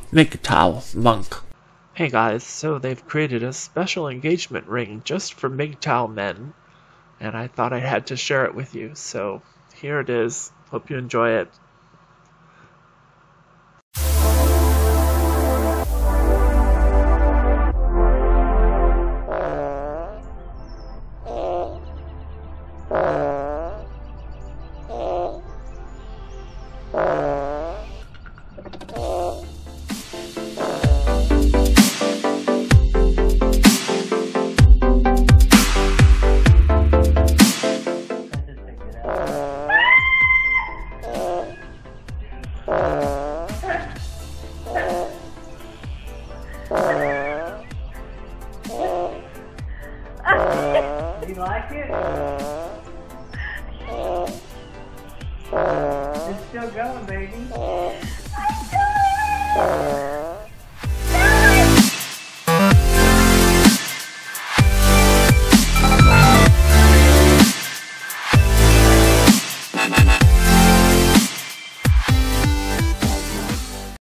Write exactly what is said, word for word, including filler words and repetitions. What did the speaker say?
M G T O W monk. Hey guys, so they've created a special engagement ring just for M G T O W men, and I thought I had to share it with you, so here it is. Hope you enjoy it. You like it? It's still going, baby.